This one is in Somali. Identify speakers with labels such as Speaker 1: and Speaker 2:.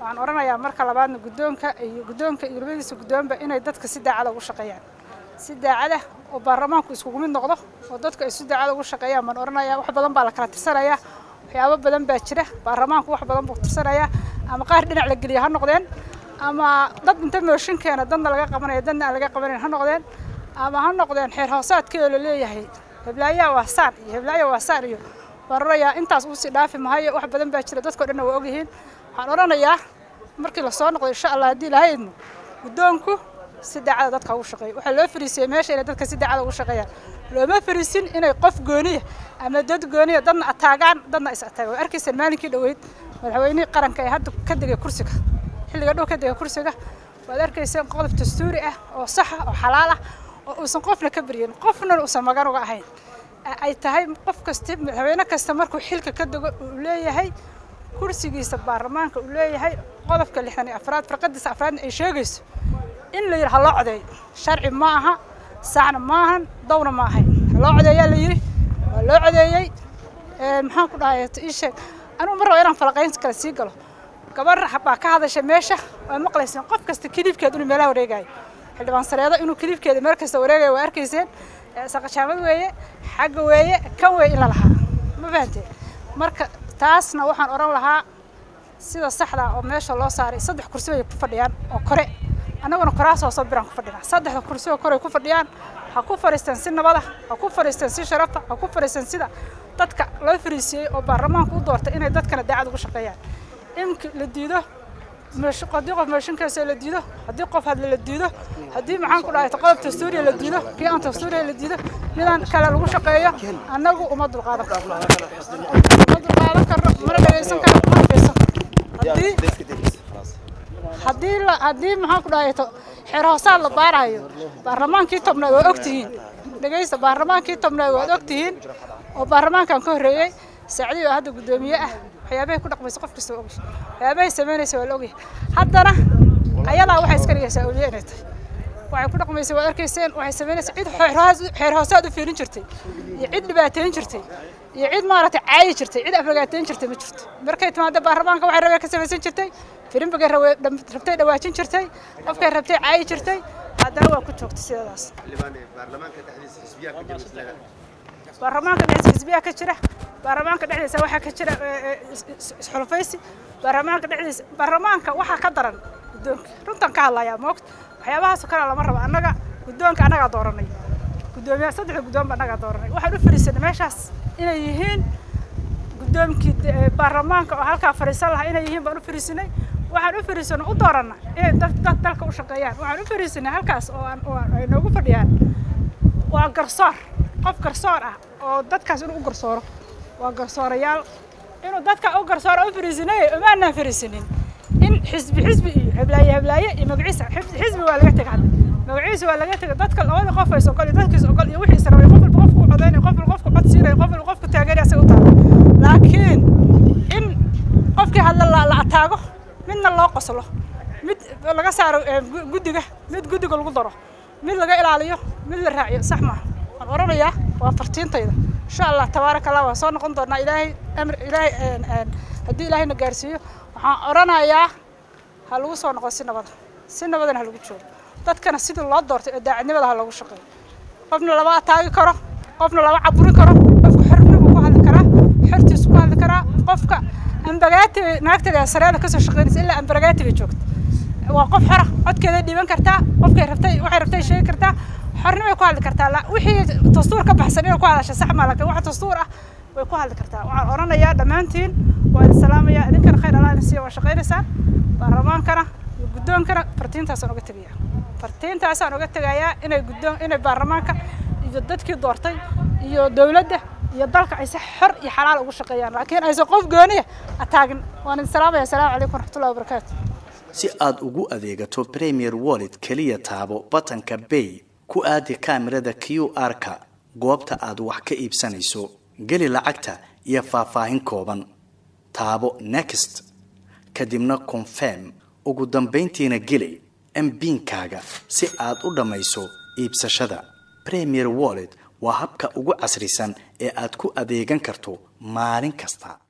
Speaker 1: waxaan oranayaa marka labaadna guddoonka iyo labadiisa guddoonba inay dadka si daacad ugu shaqeeyaan si daacad oo baarlamaanku isku mid noqdo oo dadka ay si daacad ugu shaqeeyaan man oranayaa wax badan baa la kala tirsanayaa waxyaabo badan baa jira baarlamaanku wax badan buu tirsanayaa ama qaar dhinac la geliyo ha noqdeen ama dad inta mooshinkeena dadna laga qabanayo dadna aan laga qabanayn ha noqdeen ama ha noqdeen xeer hoosaadkeeda la leeyahay heblaaya waa saan iyo heblaaya waa saan iyo bararaya intaas uu si dhaafi maayo wax badan baa jira dadka dhan waa ogyihiin waxaan oranayaa markii la soo noqdo insha Allah hadii lahaydna guddoonku si daacad dadka ugu shaqeeyo waxa loo fariisay meesha inay dadka si daacad ugu shaqeeyaan looma fariisin inay qof gooniya ama dad gooniya dadna ataagaan dadna is ataagaan arkaysan maalinkii dhaweyd madaxweynaha qaranka ay hadda ka degay kursiga xilliga dhow ka degay kursiga waad arkaysan qodob dastuuri ah oo sax ah oo xalaal ah oo uusan qofna ka bariyin qofna uusan magan uga ahayn ay tahay qof kasta madaxweyne kasta markuu xilka ka dego uu leeyahay kursigiisa baarlamaanka uu leeyahay qodobka 64 farqadiisa afraad ay sheegayso in la yiraahdo loo codeeyo sharci ma aha saxna ma ahan dawna ma ahayn loo codeeyaa la yiri waa loo codeeyay maxaan ku dhahay isheeg anu mar inaan falaqayn kala sii galo gabar baa ka hadashay meesha oo maqlaysan qof kasta kilifkeed inuu meelaha wareegay xildhibaan sareedo inuu kilifkeeda meel kasta wareegay waa arkayseen saqashaamad weeye xagga weeye kan weeye in la lahaa ma fahanteen marka taasna waxaan oran lahaa sida saxda oo meesha loo saaray 3 kursi ay ku fadhiyaan oo kore anaguna kuraas oo soo biraan ku fadhina 3 kursi oo kore ku fadhiyaan ha ku fariistaan si nabad ah ha ku fariistaan si sharaf ah ha ku fariistaan sida dadka loo fariisiyay oo baarlamaanku u doortay inay dadkana daacad ugu shaqeeyaan in la diido مش قد يقف ماشين كاسة للديده قد يقف هذا للديده هدي معاك كلها تقلب تستوري للديده كي أنت تستوري للديده لأن كلا الوش شقية أنا ومضر قاعدة مضر قاعدة مرة بيسون كلا ما بيسون هدي معاك كلها حراسة للبارعية برلمان كي تبنا وقتين دقيقة برلمان كي تبنا وقتين وبرلمان كان كهرية سعدي وهذا قدومية waxyaabaha ku dhaqmayso qof kasta oo waxyaabaha sameynayso waa looga haddana ayada waxa iska dhigaysaa awliyeynay waxay ku dhaqmayso waa arkayseen waxay sameynayso cid xeer hoosaad u fiirin jirtay iyo cid dhibaateyn jirtay iyo cid maaragtay caayi jirtay cid afragaateyn jirtay ma jirto markay timaado baarlamaanka waxay rabay ka samaysan jirtay firin bagay rabtay dhawaajin jirtay qofkay rabtay caayi jirtay haddana waa ku joogtay sidaas baarlamaanka dhexdiisa xisbiyaha ka jira baarlamaanka dhexdiisa xisbiyaha ka jira baarlamaanka dhexdiisa waxa ka jira xulufaysi baarlamaanka waxa ka daran guddoonka runtan ka hadlaya moogta waxyaabahaas kale lama rabo annaga guddoonka anaga dooranay guddoomiyaha 3 guddoon baa anaga dooranay waxaan u fariisanay meeshaas inay yihiin guddoonkii baarlamaanka oo halka fariisan lahaa inay yihiin baan u fariisanay waxaan u fariisanay u dooranay inay dalka u shaqeeyaan waxaan u fariisanay halkaas oo ay noogu fadhiyaan waa garsoor qof garsoor ah oo dadkaas inuu u garsooro waa garsoorayaal inuu dadka u garsooro u fariisinay uma aanan fariisinin in xisbi iyo heblaaye iyo magaciisa xisbi waa laga tagay magaciisa waa laga tagay dadka labada qof ay soo galay dadkiisa oo gal iyo wixii sarreeyay qofku codeynay qofku cod siinay qofku taageeray asaga u taalo laakiin in qofkii hadla la ataago midna loo qoslo mid laga saaro guddiga lagu daro mid laga ilaaliyo mid la raaciyo sax ma aan oranayaa waa fartiintayda إن شاء الله تبارك الله وصلنا قندرنا إلهي أمر إلهي هدي إلهي نجارسيه وحنا يا هلو صار نقص سنة بدن هلو بتشوف تذكر السيد الله دورت داعي نبض هلو شقي قفنا لبعض تاجي كرا قفنا لبعض عبوري كرا قفك حرفنا بقى هذا كرا حرتي سكوا هذا كرا قفك أم بجات نكتر يا سريع كسر شقين إلا أم بجات بيشوفت وقف حرة عد كذا ديبان كرتا قفك رفتي شيء كرتا حرنا يكون هذا كرتا لا وحي تصور كبحسنين يكون هذا شيء صح ما لكن واحد تصور ويكون هذا كرتا ورانا يا دمانتين والسلام يا ذكر خير الله نسيه وشقير سان برلمان كنا قدون كنا فرتين تاسون وقتبيا فرتين تاسون وقتبيا إنه قدون إنه برلمان كا يجدد كي دورتي يدولده يضلك عيسى حر يحلال وشقيان لكن عيسى قف جونيه أتاجن وأنا السلام يا سلام عليكم ورحمة الله وبركاته.
Speaker 2: si aad ugu adeegato Premier Wallet kaliya taabo buttonka Pay ku aadi kaamirada QR-ka goobta aad wax ka iibsanayso gali lacagta iyo faahfaahin kooban taabo Next kadibna Confirm ugu dambeyntiina gali MPin-kaaga si aad u dhamayso iibsashada Premier Wallet waa habka ugu casrisan ee aad ku adeegan karto maalin kasta.